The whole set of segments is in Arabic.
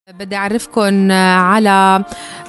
بدي أعرفكن على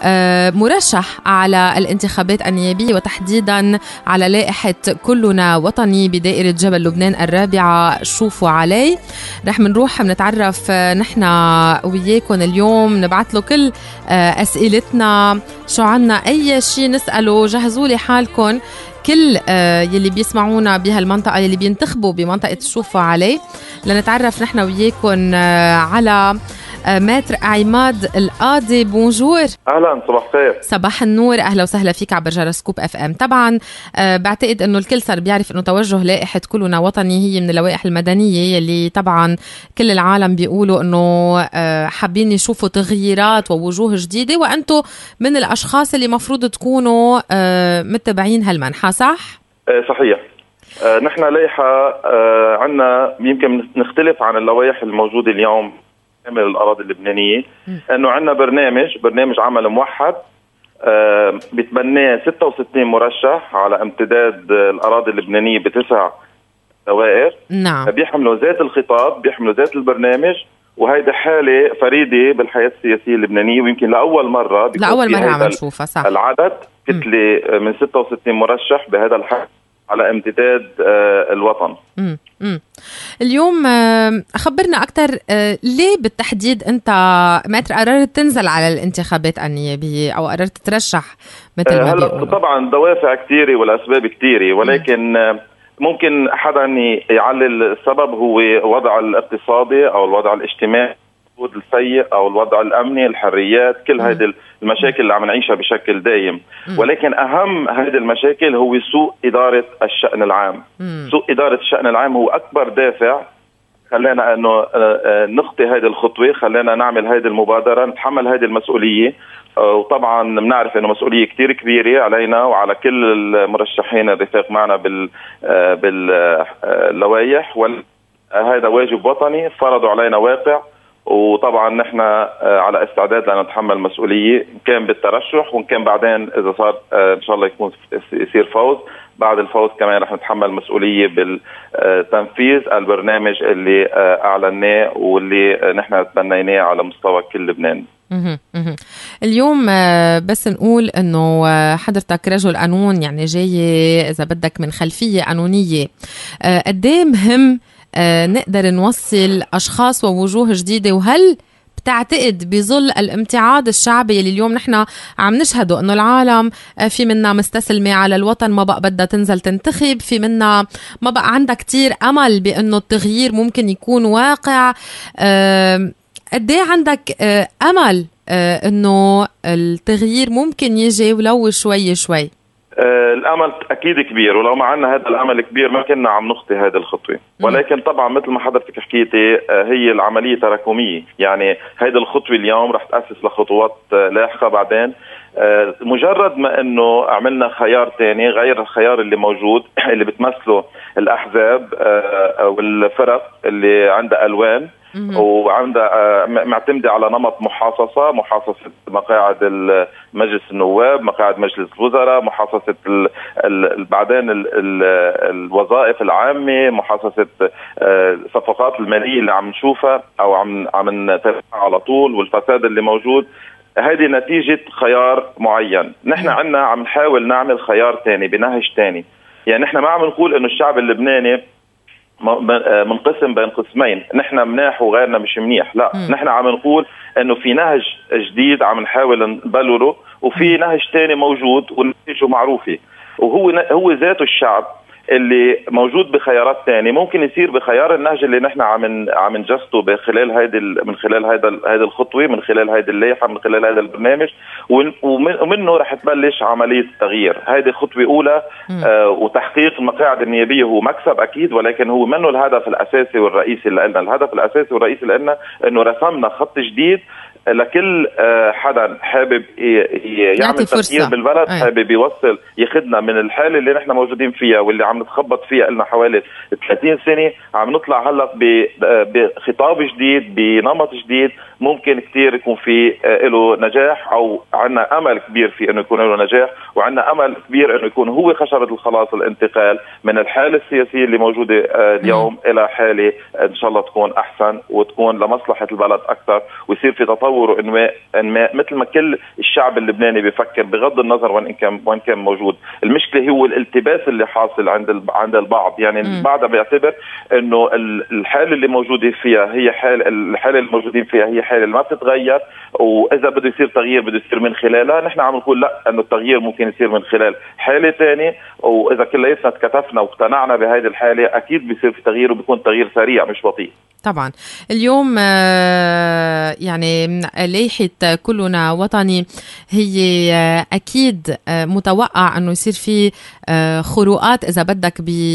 مرشح على الانتخابات النيابية وتحديدا على لائحة كلنا وطني بدائرة جبل لبنان الرابعة. شوفوا علي رح منروح منتعرف نحن وياكن اليوم، نبعث له كل أسئلتنا، شو عنا أي شيء نسأله، جهزوا لي حالكن. كل يلي بيسمعونا بهالمنطقة يلي بينتخبوا بمنطقة شوفوا علي لنتعرف نحن وياكن على ماتر عماد القاضي. بونجور. اهلا، صباح الخير. صباح النور، اهلا وسهلا فيك عبر جرسكوب اف ام. طبعا بعتقد انه الكل صار بيعرف انه توجه لائحه كلنا وطني هي من اللوائح المدنيه اللي طبعا كل العالم بيقولوا انه حابين يشوفوا تغييرات ووجوه جديده، وانتم من الاشخاص اللي مفروض تكونوا متبعين هالمنحى، صح؟ صحيح. نحن لائحه عندنا يمكن نختلف عن اللوائح الموجوده اليوم من الأراضي اللبنانية، أنه عندنا برنامج عمل موحد بيتبناه 66 مرشح على امتداد الأراضي اللبنانية ب9 دوائر. نعم. بيحملوا ذات الخطاب، بيحملوا ذات البرنامج، وهيدي حالة فريدة بالحياة السياسية اللبنانية، ويمكن لأول مرة عم نشوفها. صح. العدد كتلة من 66 مرشح بهذا الحد على امتداد الوطن. اليوم خبرنا أكتر، ليه بالتحديد أنت ماتر قررت تنزل على الانتخابات النيابية أو قررت ترشح مثل ما بيقولوا؟ طبعا دوافع كثيرة والأسباب كثيرة، ولكن ممكن حدا يعلل السبب هو الوضع الاقتصادي أو الوضع الاجتماعي السيء أو الوضع الأمني، الحريات، كل هذه المشاكل اللي عم نعيشها بشكل دائم. ولكن أهم هذه المشاكل هو سوء إدارة الشأن العام. سوء إدارة الشأن العام هو أكبر دافع خلينا أنه نخطي هذه الخطوة، خلينا نعمل هذه المبادرة، نتحمل هذه المسؤولية. وطبعا بنعرف أنه مسؤولية كتير كبيرة علينا وعلى كل المرشحين الرفاق معنا باللوائح، وهذا واجب وطني فرضوا علينا واقع، وطبعا نحن على استعداد لنتحمل مسؤولية، إن كان بالترشح وإن كان بعدين إذا صار إن شاء الله يصير فوز. بعد الفوز كمان رح نتحمل مسؤولية بالتنفيذ البرنامج اللي أعلناه واللي نحن تبنيناه على مستوى كل لبنان. اليوم بس نقول انه حضرتك رجل قانون، يعني جاي اذا بدك من خلفية قانونية، قديه مهم نقدر نوصل أشخاص ووجوه جديدة، وهل بتعتقد بظل الامتعاض الشعبي اللي اليوم نحن عم نشهده انه العالم في منا مستسلمة على الوطن، ما بقى بدها تنزل تنتخب، في منا ما بقى عندها كتير أمل بأنه التغيير ممكن يكون واقع، قد ايه عندك أمل انه التغيير ممكن يجي ولو شوي شوي؟ الامل اكيد كبير، ولو ما عندنا هذا الامل كبير ما كنا عم نخطي هذه الخطوه. ولكن طبعا مثل ما حضرتك حكيتي هي العمليه تراكميه، يعني هذه الخطوه اليوم رح تاسس لخطوات لاحقه بعدين. مجرد ما انه عملنا خيار ثاني غير الخيار اللي موجود اللي بتمثله الاحزاب والفرق اللي عندها الوان وعندها معتمدة على نمط محاصصة مقاعد مجلس النواب، مقاعد مجلس الوزراء، محاصصة بعدين الوظائف العامة، محاصصة الصفقات المالية اللي عم نشوفها أو عم نتابعها على طول، والفساد اللي موجود. هذه نتيجة خيار معين. نحن عنا عم نحاول نعمل خيار تاني بنهج تاني، يعني نحن ما عم نقول إنه الشعب اللبناني منقسم بين قسمين، نحن مناح وغيرنا مش منيح، لا. نحن عم نقول انه في نهج جديد عم نحاول نبلوره، وفي نهج تاني موجود ونتيجه معروفة، وهو ذاته الشعب اللي موجود بخيارات تاني ممكن يصير بخيار النهج اللي نحن عم نجسته من خلال هذه الخطوة، من خلال هذه اللائحة، من خلال هذا البرنامج، ومنه رح تبلش عملية التغيير. هذه خطوة أولى. وتحقيق المقاعد النيابية هو مكسب أكيد، ولكن هو منه الهدف الأساسي والرئيسي لنا. الهدف الأساسي والرئيسي لنا إنه رسمنا خط جديد لكل حدا حابب يعمل تغيير بالبلد، حابب يوصل ياخدنا من الحالة اللي نحن موجودين فيها واللي عم نتخبط فيها لنا حوالي 30 سنة. عم نطلع هلا بخطاب جديد، بنمط جديد، ممكن كتير يكون في له نجاح، او عندنا امل كبير في انه يكون له نجاح، وعندنا امل كبير انه يكون هو خشبة الخلاص الانتقال من الحالة السياسية اللي موجودة اليوم الى حالة ان شاء الله تكون احسن وتكون لمصلحة البلد اكثر، ويصير في تطور وانماء مثل ما كل الشعب اللبناني بيفكر بغض النظر وين كان موجود. المشكلة هو الالتباس اللي حاصل عند البعض، يعني البعض بيعتبر انه الحالة اللي موجودة فيها هي الحالة اللي موجودين فيها هي حالة اللي ما بتتغير، واذا بده يصير تغيير بده يصير من خلالها. نحن عم نقول لا، انه التغيير ممكن يصير من خلال حالة ثانية، واذا كلياتنا تكاتفنا واقتنعنا بهذه الحالة اكيد بيصير في تغيير، وبيكون تغيير سريع مش بطيء. طبعا اليوم يعني لائحة كلنا وطني هي أكيد متوقع أنه يصير في خروقات إذا بدك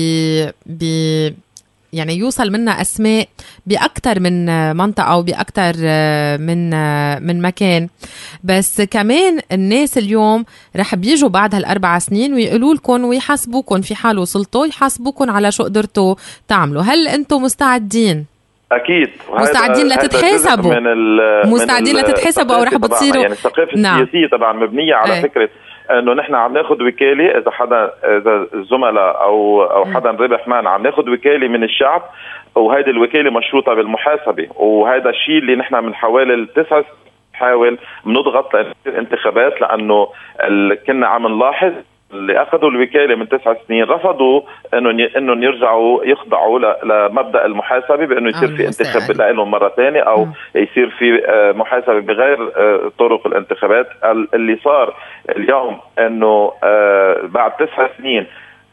يعني يوصل منا أسماء بأكتر من منطقة وبأكتر من مكان. بس كمان الناس اليوم رح بيجوا بعد هال4 سنين ويقولوا لكم ويحاسبوكم في حال وصلتوا، يحاسبوكم على شو قدرتوا تعملوا. هل أنتم مستعدين؟ اكيد مستعدين لتتحاسبوا، مستعدين لتتحاسبوا او رح بتصيروا؟ يعني الثقافه السياسيه طبعا مبنيه على فكره انه نحن عم ناخذ وكاله، اذا الزملاء او حدا ربح معنا عم ناخذ وكاله من الشعب، وهيدي الوكاله مشروطه بالمحاسبه، وهذا الشيء اللي نحن من حوالي 9 نحاول بنضغط للانتخابات، لانه كنا عم نلاحظ اللي اخذوا الوكاله من 9 سنين رفضوا انه يرجعوا يخضعوا لمبدا المحاسبه، بانه يصير في انتخاب لهم مره ثانيه، او يصير في محاسبه بغير طرق الانتخابات. اللي صار اليوم انه بعد 9 سنين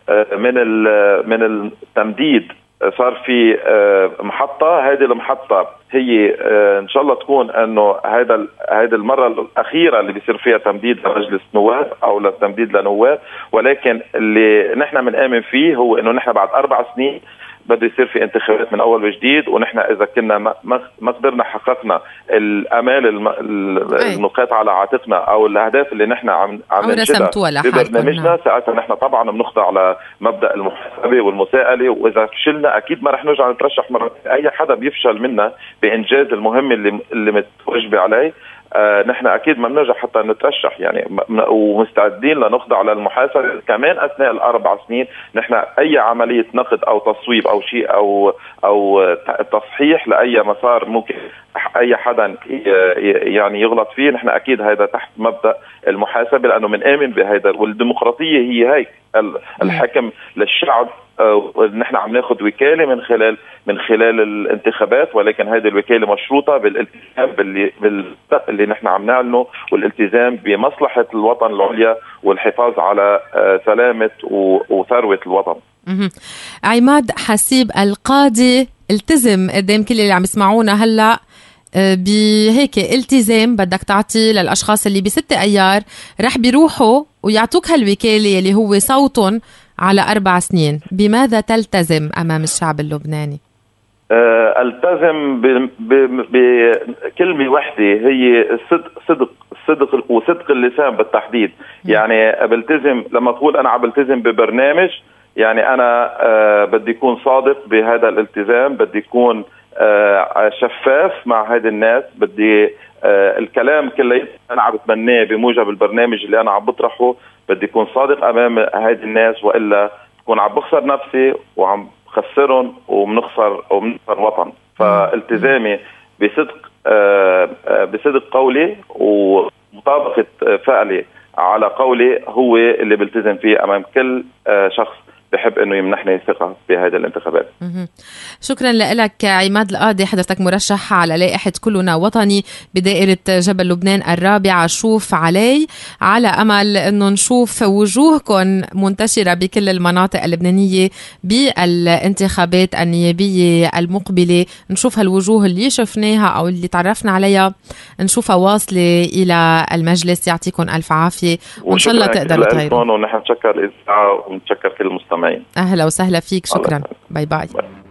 من التمديد صار في محطة. هذه المحطة هي إن شاء الله تكون إنه هذا المرة الأخيرة اللي بيصير فيها تمديد لمجلس نواب أو للتمديد لنواب، ولكن اللي نحن بنآمن فيه هو إنه نحن بعد 4 سنين بده يصير في انتخابات من اول وجديد، ونحن اذا كنا ما قدرنا حققنا الامال الملقاة على عاتقنا او الاهداف اللي نحن عم ننشدها ببرنامجنا، ساعتها نحن طبعا بنخضع لمبدا المحاسبه والمساءله، واذا فشلنا اكيد ما رح نرجع نترشح مره. اي حدا بيفشل منا بانجاز المهمه اللي متوجبه عليه، نحن اكيد ما بنرجع حتى نترشح يعني، ومستعدين لنخضع للمحاسبه كمان اثناء ال4 سنين. نحن اي عمليه نقد او تصويب او شيء او تصحيح لاي مسار ممكن اي حدا يعني يغلط فيه، نحن اكيد هذا تحت مبدا المحاسبه، لانه بنآمن بهذا، والديمقراطيه هي هيك الحكم للشعب. نحن عم ناخذ وكاله من خلال الانتخابات، ولكن هذه الوكاله مشروطه بالالتزام اللي نحن عم نعلنه، والالتزام بمصلحه الوطن العليا والحفاظ على سلامه وثروه الوطن. عماد حسيب القاضي التزم قدام كل اللي عم يسمعونا هلا بهيك التزام بدك تعطي للاشخاص اللي ب6 ايار رح بيروحوا ويعطوك هالوكاله اللي هو صوتهم على 4 سنين. بماذا تلتزم امام الشعب اللبناني؟ التزم بكلمه واحده، هي الصدق وصدق اللسان بالتحديد. يعني بلتزم لما تقول انا عم بلتزم ببرنامج، يعني انا بدي يكون صادق بهذا الالتزام، بدي يكون شفاف مع هذه الناس، بدي الكلام كله انا عم بتمناه بموجب البرنامج اللي انا عم بطرحه بدي يكون صادق امام هذه الناس، والا بكون عم بخسر نفسي وعم خسرهم وبنخسر وطن. فالتزامي بصدق قولي ومطابقة فعلي على قولي هو اللي بلتزم فيه امام كل شخص بحب انه يمنحني ثقه بهذه الانتخابات. شكرا لك عماد القاضي، حضرتك مرشح على لائحه كلنا وطني بدائره جبل لبنان الرابعه. شوف علي على امل انه نشوف وجوهكم منتشره بكل المناطق اللبنانيه بالانتخابات النيابيه المقبله، نشوف هالوجوه اللي شفناها او اللي تعرفنا عليها نشوفها واصله الى المجلس. يعطيكم الف عافيه وان شاء الله تقدروا تغيروا. ونحن نشكر الاذاعه ونشكر كل المستمعين. أهلا وسهلا فيك، شكرا. باي باي.